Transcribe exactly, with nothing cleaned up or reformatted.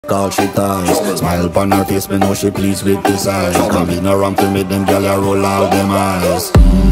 all she ties. Smile upon her face, me know she pleased with this eyes. Come in around to make them gyal a roll out them eyes.